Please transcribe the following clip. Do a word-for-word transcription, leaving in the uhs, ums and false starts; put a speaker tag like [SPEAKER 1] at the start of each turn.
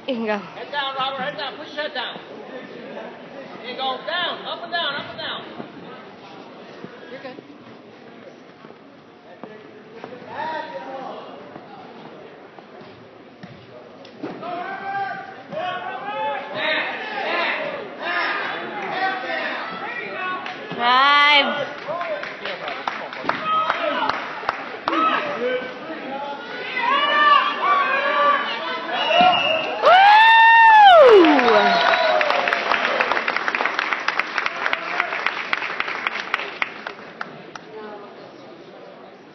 [SPEAKER 1] You can go.
[SPEAKER 2] Head down, Robert. Head down. Push your head down. There you go. Down. Up and down. Up and down. You're good.
[SPEAKER 1] Five.